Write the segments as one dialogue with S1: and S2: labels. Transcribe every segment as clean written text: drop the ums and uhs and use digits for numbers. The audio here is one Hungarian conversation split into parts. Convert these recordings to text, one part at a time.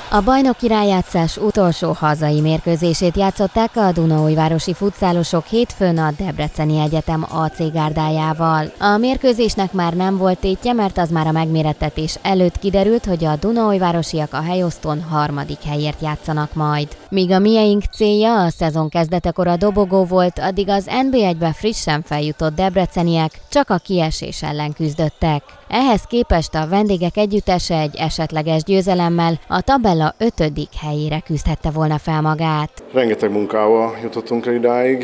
S1: A bajnoki rájátszás utolsó hazai mérkőzését játszották a dunaújvárosi futszálosok hétfőn a Debreceni Egyetem AC gárdájával. A mérkőzésnek már nem volt tétje, mert az már a megmérettetés előtt kiderült, hogy a dunaújvárosiak a helyosztón 3. helyért játszanak majd. Míg a mieink célja a szezon kezdetekor a dobogó volt, addig az NB1-be frissen feljutott debreceniek csak a kiesés ellen küzdöttek. Ehhez képest a vendégek együttese egy esetleges győzelemmel a tabella 5. helyére küzdhette volna fel magát.
S2: Rengeteg munkával jutottunk el idáig,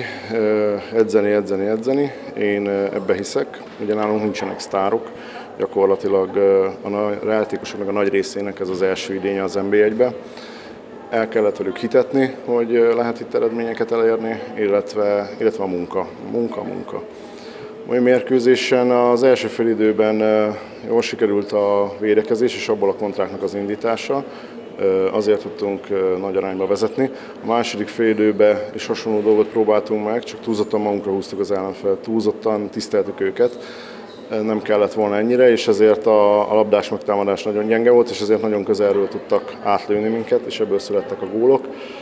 S2: edzeni. Én ebbe hiszek, ugye nálunk nincsenek sztárok, gyakorlatilag a játékosoknak a nagy részének ez az első idénye az NB1-be. El kellett velük hitetni, hogy lehet itt eredményeket elérni, illetve a munka. Mai mérkőzésen az első félidőben jól sikerült a védekezés és abból a kontráknak az indítása, azért tudtunk nagy arányba vezetni. A második félidőben is hasonló dolgot próbáltunk meg, csak túlzottan magunkra húztuk az ellenfelet, túlzottan tiszteltük őket. Nem kellett volna ennyire, és ezért a labdás megtámadás nagyon gyenge volt, és ezért nagyon közelről tudtak átlőni minket, és ebből születtek a gólok.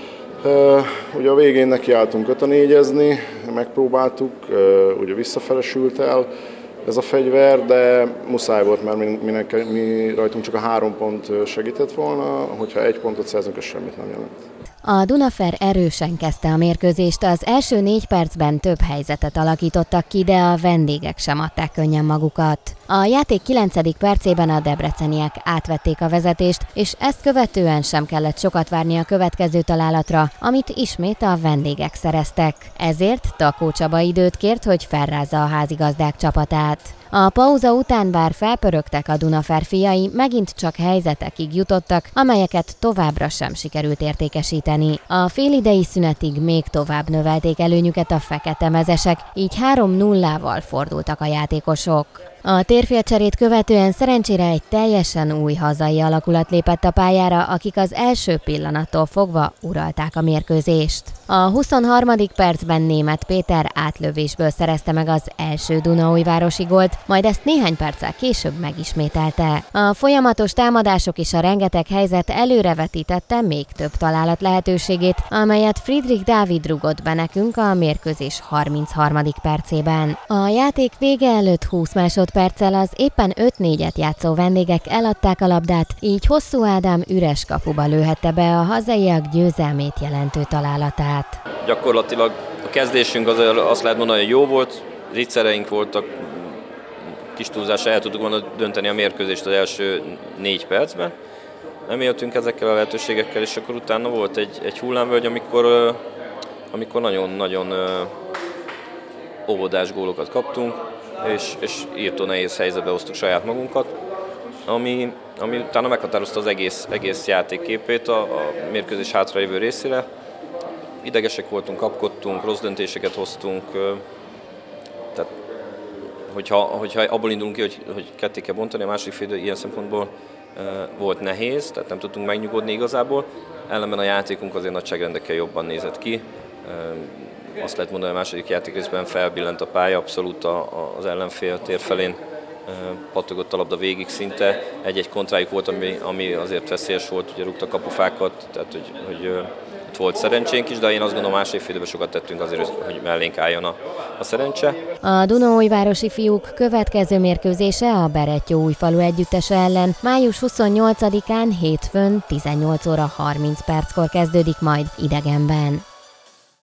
S2: Ugye a végén nekiálltunk 5-4-ezni, megpróbáltuk, ugye visszafele sült el ez a fegyver, de muszáj volt, mert mi rajtunk csak a 3 pont segített volna, hogyha 1 pontot szerzünk, ez semmit nem jelent.
S1: A Dunafer erősen kezdte a mérkőzést, az első 4 percben több helyzetet alakítottak ki, de a vendégek sem adták könnyen magukat. A játék 9. percében a debreceniek átvették a vezetést, és ezt követően sem kellett sokat várni a következő találatra, amit ismét a vendégek szereztek. Ezért Takó Csaba időt kért, hogy felrázza a házigazdák csapatát. A pauza után bár felpörögtek a Dunafer fiai, megint csak helyzetekig jutottak, amelyeket továbbra sem sikerült értékesíteni. A félidei szünetig még tovább növelték előnyüket a feketemezesek, így 3-0-val fordultak a játékosok. A térfélcserét követően szerencsére egy teljesen új hazai alakulat lépett a pályára, akik az első pillanattól fogva uralták a mérkőzést. A 23. percben Németh Péter átlövésből szerezte meg az első dunaújvárosi gólt, majd ezt néhány perccel később megismételte. A folyamatos támadások és a rengeteg helyzet előrevetítette még több találat lehetőségét, amelyet Friedrich Dávid rugott be nekünk a mérkőzés 33. percében. A játék vége előtt 20 másodperccel az éppen 5-4-et játszó vendégek eladták a labdát, így Hosszú Ádám üres kapuba lőhette be a hazaiak győzelmét jelentő találatát.
S3: Gyakorlatilag a kezdésünk azt lehet mondani, hogy jó volt, zicsereink voltak, kis túlzásra el tudtuk volna dönteni a mérkőzést az első 4 percben. Nem éltünk ezekkel a lehetőségekkel, és akkor utána volt egy hullámvölgy, amikor nagyon-nagyon óvodás gólokat kaptunk, és írtó nehéz helyzetbe hoztuk saját magunkat, ami utána meghatározta az egész játékképét a mérkőzés hátralévő részére. Idegesek voltunk, kapkodtunk, rossz döntéseket hoztunk, tehát hogyha abból indulunk ki, hogy ketté kell bontani, a második félidő ilyen szempontból volt nehéz, tehát nem tudtunk megnyugodni igazából. Ellenben a játékunk azért nagyságrendekkel jobban nézett ki. Azt lehet mondani, hogy a második játékrészben felbillent a pálya, abszolút az ellenfél tér felén pattogott a labda végig szinte. Egy-egy kontrájuk volt, ami azért veszélyes volt, ugye rúgtak kapufákat, tehát hogy volt szerencsénk is, de én azt gondolom, második félidőben sokat tettünk azért, hogy mellénk álljon a szerencse.
S1: A dunaújvárosi fiúk következő mérkőzése a Berettyóújfalu együttese ellen május 28-án hétfőn 18 óra 30 perckor kezdődik majd idegenben.